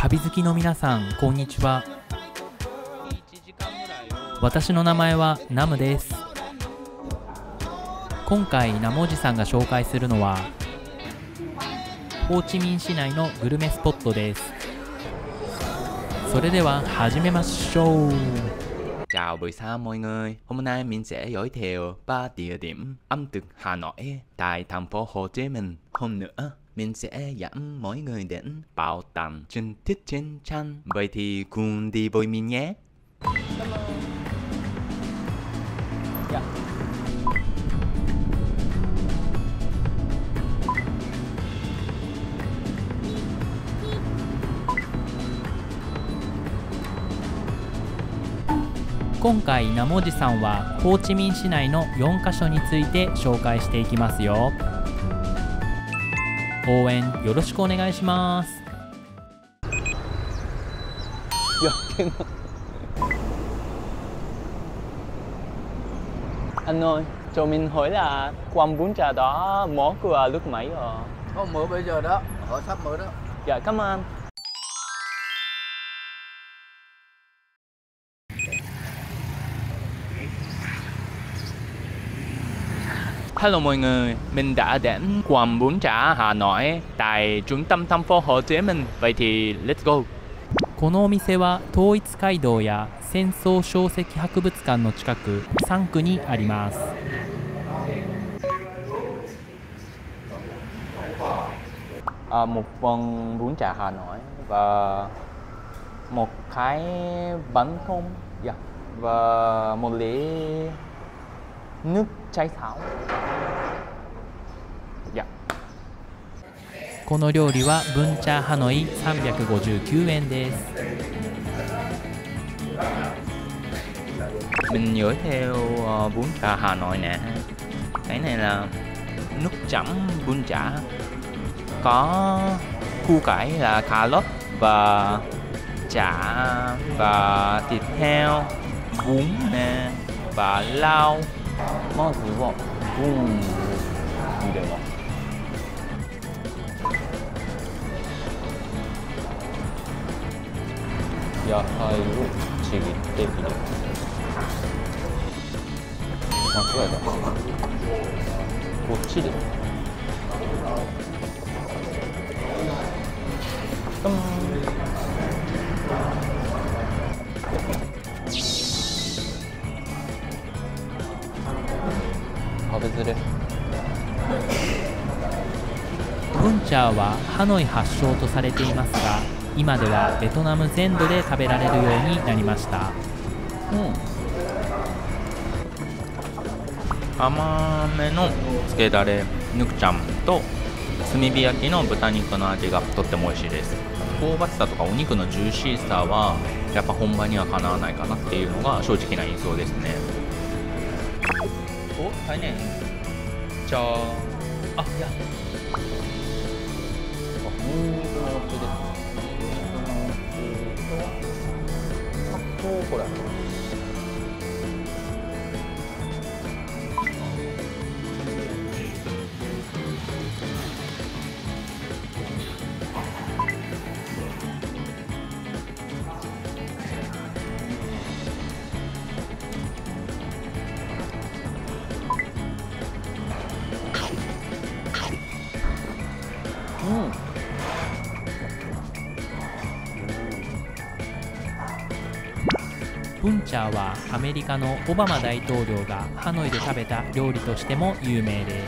旅好きの皆さん、こんにちは。私の名前はナムです。今回ナムおじさんが紹介するのはホーチミン市内のグルメスポットです。それでは始めましょう。 Chào buổi sáng mọi người, hôm nay mình sẽ giới thiệu 3 địa điểm ẩm thực Hà Nội tại thành phố Hồ Chí Minh. Hôm nữa, mình sẽ dẫn mọi người đến bảo tàng Trần Thiết Chiến Tranh. Vậy thì cùng đi với mình nhé. Yeah. 今回ナムおじさんはホーチミン市内の4カ所について紹介していきますよ。応援よろしくお願いします。 Anh ơi, cho mình hỏi là quán bún chả đó mở cửa lúc mấy rồi? Không mở bây giờ đó, họ sắp mở đó. Dạ, cảm ơn. Hello mọi người, mình đã đến quán bún chả Hà Nội tại trung tâm thành phố Hồ Chí Minh. Vậy thì let's go. このお店は統一街道や戦争小石博物館の近く3区にあります。 Một phần bún chả Hà Nội và một cái bánh không, dạ, và một ly nước trái thảo. Dạ. この料理はブンチャーハノイ359円です。 Mình giới thiệu bún chả Hà Nội nè. Cái này là nước chấm bún chả, có củ cải là cà rốt và chả và thịt heo, bún nè và lau. Món gì vậy? Gì đây vậy? Giờ hơi chỉ tìm gì được. Ngon quá rồi. 고치를食べづれ。 ブンチャーはハノイ発祥とされていますが、今ではベトナム全土で食べられるようになりました。 甘めのつけだれヌクチャンと炭火焼きの豚肉の味がとっても美味しいです。香ばしさとかお肉のジューシーさはやっぱ本場にはかなわないかなっていうのが正直な印象ですね。お、はいね。じゃあ、あ、いや。ニンニクのおつですね。これ。 ブンチャーはアメリカのオバマ大統領がハノイで食べた料理としても有名です。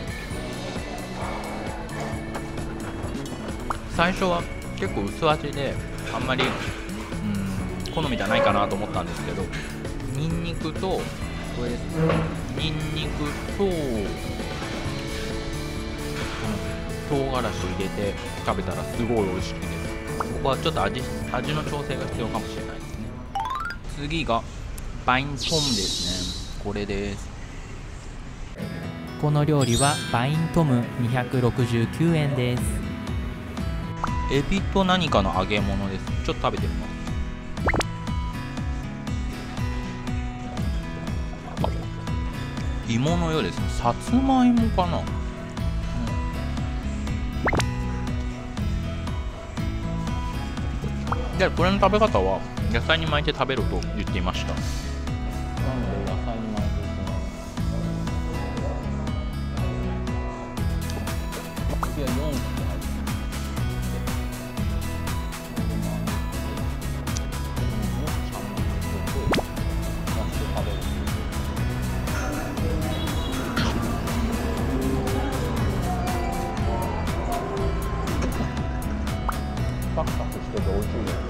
最初は結構薄味であんまり好みじゃないかなと思ったんですけど、ニンニクとこれですね、ニンニクと唐辛子を入れて食べたらすごい美味しいです。ここはちょっと味の調整が必要かもしれないですね。次がバイントムですね。これです。 この料理はバイントム269円です。 エビと何かの揚げ物です。ちょっと食べてみます。芋のようですね。さつまいもかな。 でこれの食べ方は野菜に巻いて食べると言っていました。 なんで野菜に巻いていくの？次は4匹入ってる。サクサクしてて美味しいです。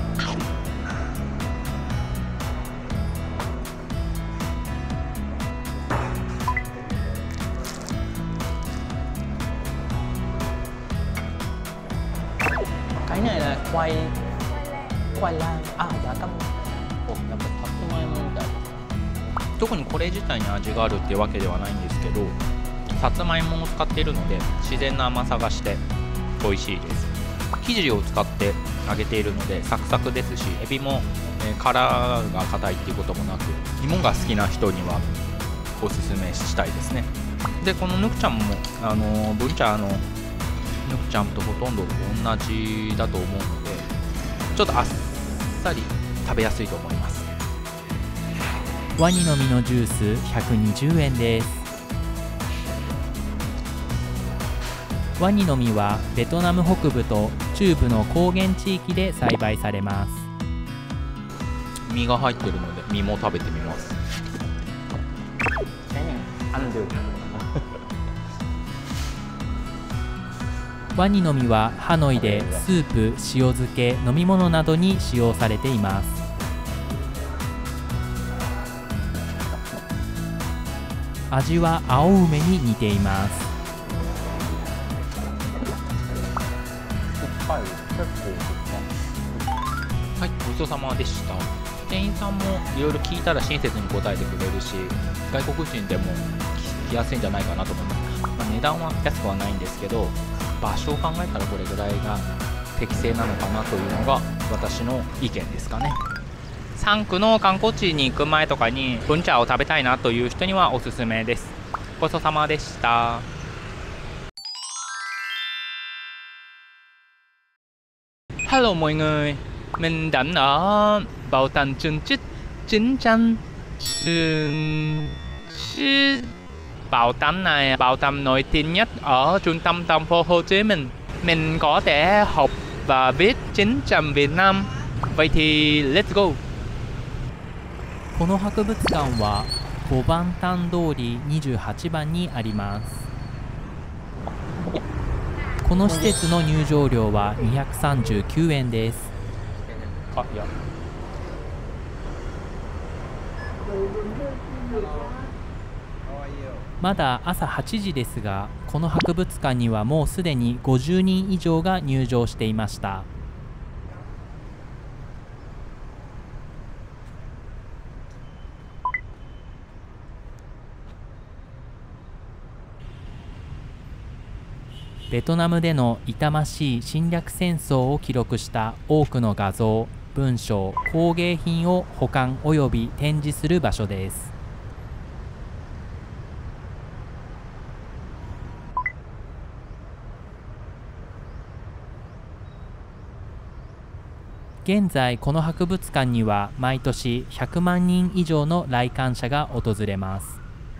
cái này là khoai lang giá căm。 お、やっぱさつまいもみたい。 特にこれ自体に味があるっていうわけではないんですけど、さつまいもを使っているので自然な甘さがして美味しいです。生地を使って揚げているのでサクサクですし、エビも、殻が硬いっていうこともなく、芋が好きな人にはおすすめしたいですね。でこのヌクチャンもブンチャーのヌクチャンとほとんど同じだと思うので、ちょっとあっさり食べやすいと思います。 ワニの実のジュース120円です。ワニの実はベトナム北部と中部の高原地域で栽培されます。 実が入ってるので実も食べてみます。 ワニの実はハノイでスープ、塩漬け、飲み物などに使用されています。味は青梅に似ています。 はい、ごちそうさまでした。店員さんもいろいろ聞いたら親切に答えてくれるし、外国人でも来やすいんじゃないかなと思います。値段は安くはないんですけど、場所を考えたらこれぐらいが適正なのかなというのが私の意見ですかね。3区の観光地に行く前とかにブンチャーを食べたいなという人にはおすすめです。ごちそうさまでした。Hello mọi người, mình đang ở bảo tàng chứng tích chiến tranh. Bảo tàng này bảo tàng nổi tiếng nhất ở trung tâm thành phố Hồ Chí Minh. Mình có thể học và viết chiến tranh Việt Nam. Vậy thì let's go. この博物館は5番丹通り28番にあります。この施設の入場料は239円です。まだ朝8時ですが、この博物館にはもうすでに50人以上が入場していました。ベトナムでの痛ましい侵略戦争を記録した多くの画像、文章、工芸品を保管および展示する場所です。現在この博物館には毎年100万人以上の来館者が訪れます。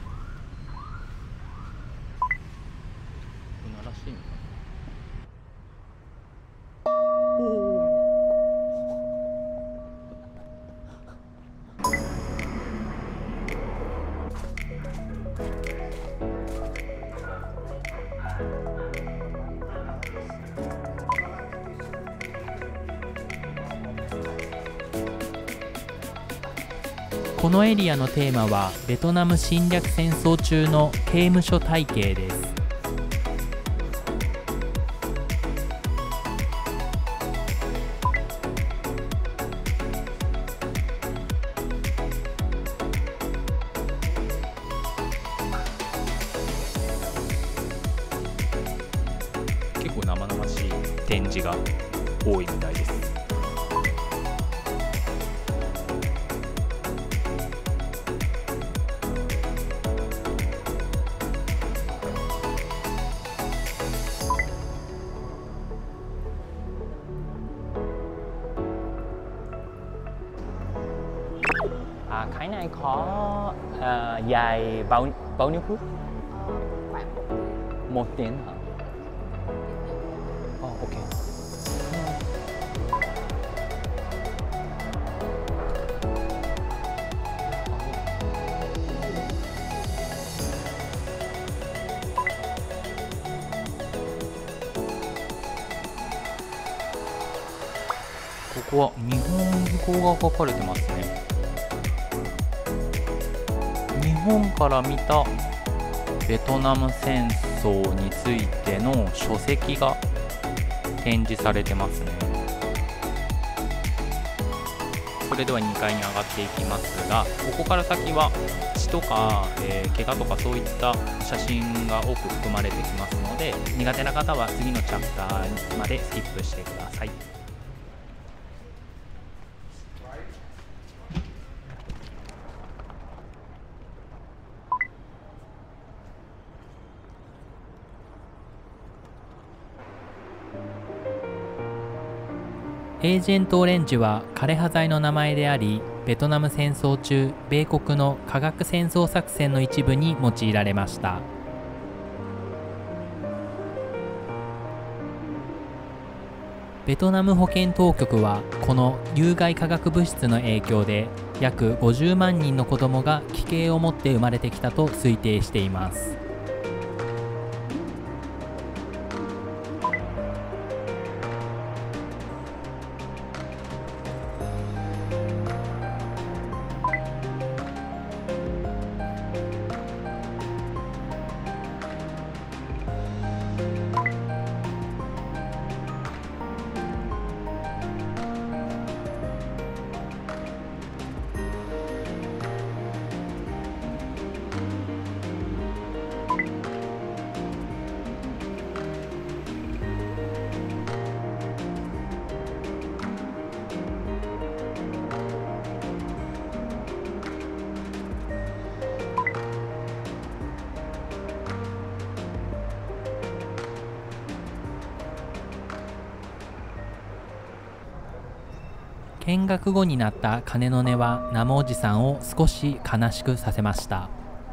このエリアのテーマはベトナム侵略戦争中の刑務所体系です。 結構生々しい展示が多いみたいです。 Cái này có dài bao nhiêu phút? Một tiếng hả? Ok.ここは日本語が書かれてますね。日本から見たベトナム戦争についての書籍が展示されてますね。それでは2階に上がっていきますが、ここから先は血とか、怪我とかそういった写真が多く含まれてきますので、苦手な方は次のチャプターまでスキップしてください。 エージェントオレンジは枯葉剤の名前であり、ベトナム戦争中、米国の化学戦争作戦の一部に用いられました。ベトナム保健当局はこの有害化学物質の影響で約50万人の子どもが奇形を持って生まれてきたと推定しています。見学後になった鐘の音はナムおじさんを少し悲しくさせました。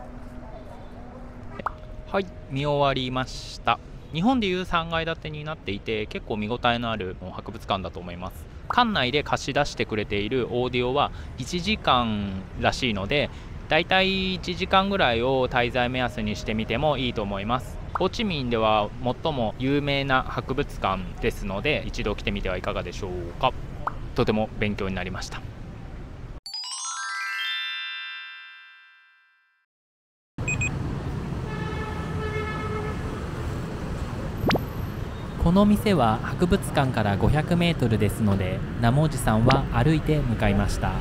はい、見終わりました。日本でいう3階建てになっていて、結構見応えのある博物館だと思います。館内で貸し出してくれているオーディオは1時間らしいので、だいたい1時間ぐらいを滞在目安にしてみてもいいと思います。ホーチミンでは最も有名な博物館ですので、一度来てみてはいかがでしょうか。とても勉強になりました。 この店は博物館から500メートルですので、ナムおじさんは歩いて向かいました。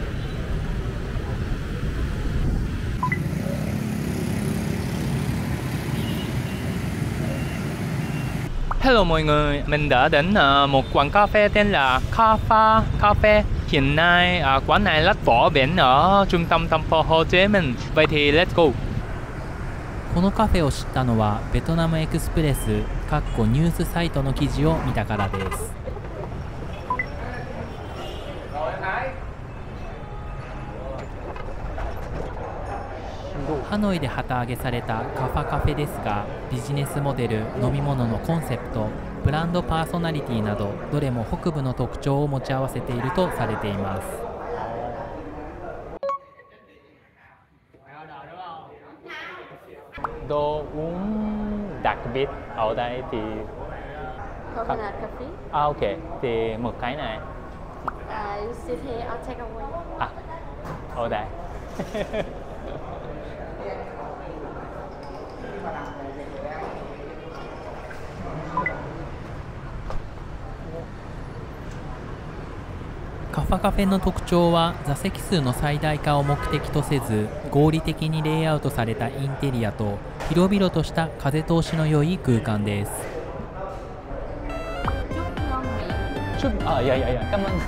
Hello mọi người, mình đã đến một quán cà phê tên là Kha Cà Phê. Hiện nay quán này lách vỏ biển ở trung tâm thành phố Hồ Chí Minh. Vậy thì let's go. このカフェを知ったのはベトナムエクスプレスニュースサイトの記事を見たからです。ハノイで旗揚げされたカフェですが、ビジネスモデル、飲み物のコンセプト、ブランドパーソナリティなどどれも北部の特徴を持ち合わせているとされています。 Đồ uống đặc biệt ở đây thì Coconut coffee. ok thì một cái này You sit here, I'll take away. ở đây. カフェの特徴は座席数の最大化を目的とせず、合理的にレイアウトされたインテリアと広々とした風通しの良い空間です。 いやcảm ơn.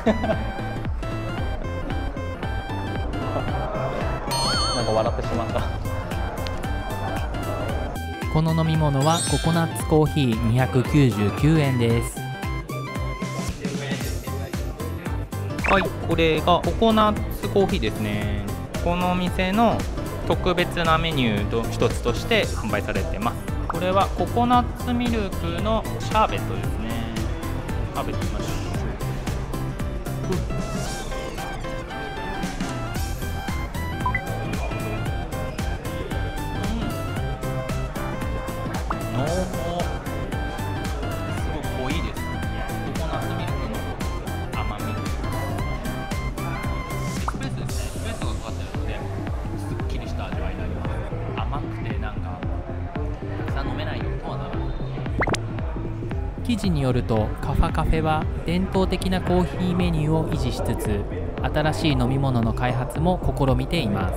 なんか笑ってしまった。 この飲み物はココナッツコーヒー299円です。 はい、これがココナッツコーヒーですね。 この店の特別なメニューの一つとして販売されてます。これはココナッツミルクのシャーベットですね。食べてみましょう。濃厚、すごい濃いです。ココナッツミルクの甘み、エスプレッソですね。エスプレッソがかかってるのですっきりした味わいになります。甘くてなんかたくさん飲めないよとはならない。 記事によるとカファカフェは伝統的なコーヒーメニューを維持しつつ、新しい飲み物の開発も試みています。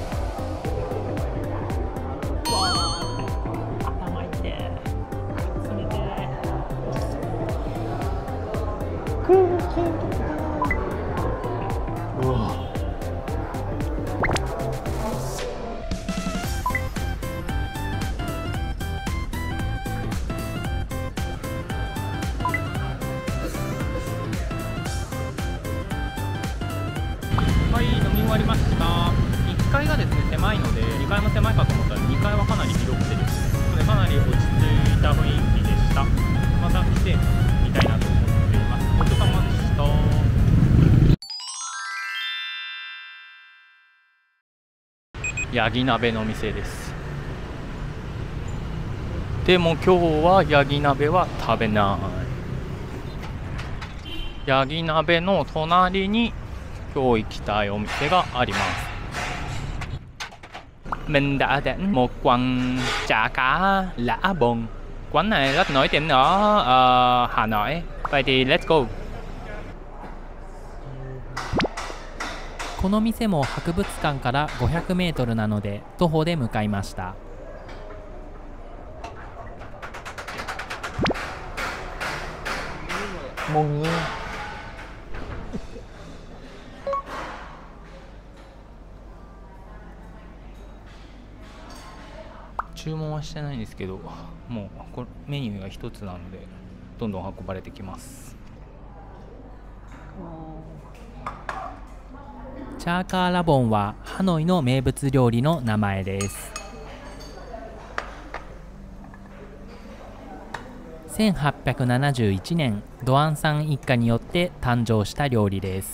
はい、飲み終わりました。1階がですね狭いので、2階も狭いかと思ったら2階はかなり広くてですね、かなり落ち着いた雰囲気でした。また来てみたいなと思っています。ごちそうさまでした。ヤギ鍋の店です。でも今日はヤギ鍋は食べない。ヤギ鍋の隣に今日行きたいお店があります。Mình đã đến một quán chả cá Lã Bồn. Quán này rất nổi tiếng ở Hà Nội. Vậy thì let's go. この店も博物館から500メートルなので徒歩で向かいました。 注文はしてないんですけど、もうこれメニューが一つなのでどんどん運ばれてきます。 チャーカーラボンはハノイの名物料理の名前です。1871年、ドアンさん一家によって誕生した料理です。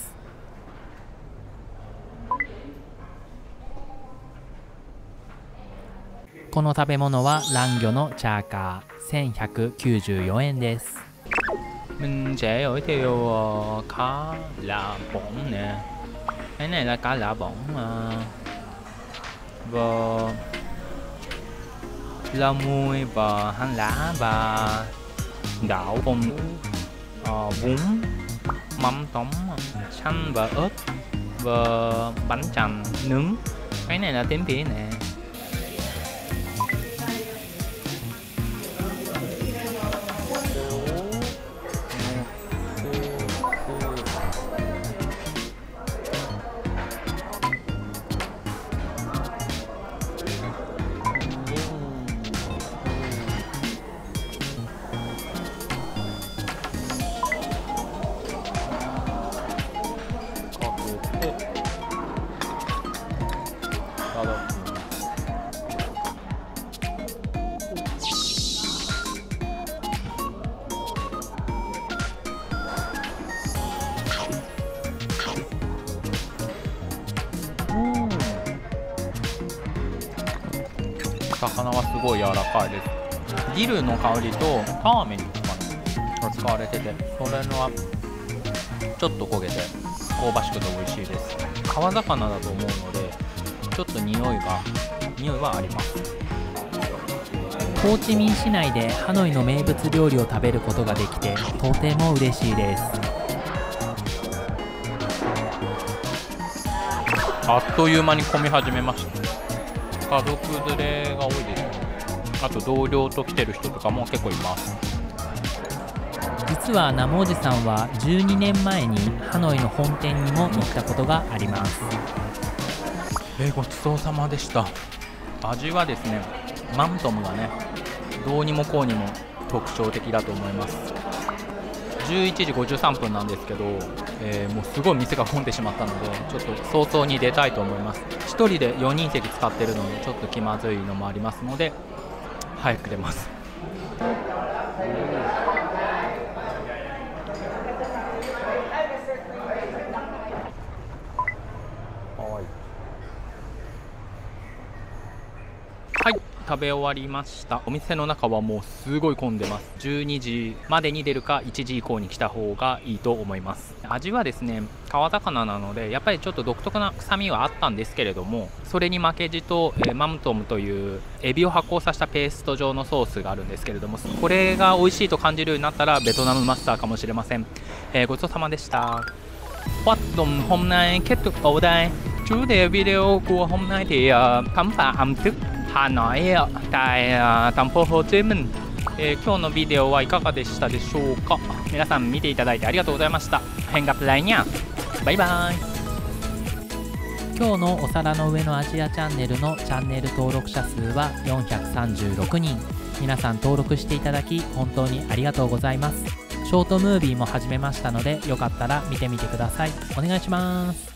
この食べ物はランギョのチャーカー、1194円です。 Mình sẽ giới thiệu cá lạ bỏng nè. Cái này là cá lạ bỏng và rau muôi và hành lá và đậu cùng bún, mắm tôm, chanh và ớt và bánh chành nướng. Cái này là tím tía nè.魚はすごい柔らかいです。ディルの香りとターメリックかなが使われてて、それはちょっと焦げて香ばしくて美味しいです。川魚だと思うのでちょっと匂いはあります。 ホーチミン市内でハノイの名物料理を食べることができてとても嬉しいです。 あっという間に混み始めました。家族連れが多いですね。あと同僚と来てる人とかも結構います。 実はナモおじさんは12年前にハノイの本店にも行ったことがあります。 ごちそうさまでした。味はですね、マントムがね、どうにもこうにも特徴的だと思います。 11時53分なんですけど、もうすごい店が混んでしまったので、ちょっと早々に出たいと思います。1人で4人席使ってるのでちょっと気まずいのもありますので早く出ます。はい、食べ終わりました。お店の中はもうすごい混んでます。12時までに出るか1時以降に来た方がいいと思います。味はですね、川魚なのでやっぱりちょっと独特な臭みはあったんですけれども、それに負けじと、マムトムというエビを発酵させたペースト状のソースがあるんですけれども、これが美味しいと感じるようになったらベトナムマスターかもしれません。ごちそうさまでした。Hoạt động hôm nay kết thúc ở đây. Chủ đề video của hôm nay thì khám phá ẩm thực Hà Nội tại thành phố Hồ Chí Minh。今日のビデオはいかがでしたでしょうか。皆さん見ていただいてありがとうございました。Hẹn gặp lại nha。バイバイ。今日のお皿の上のアジアチャンネルのチャンネル登録者数は436人。皆さん登録していただき本当にありがとうございます。ショートムービーも始めましたので、よかったら見てみてください。お願いします。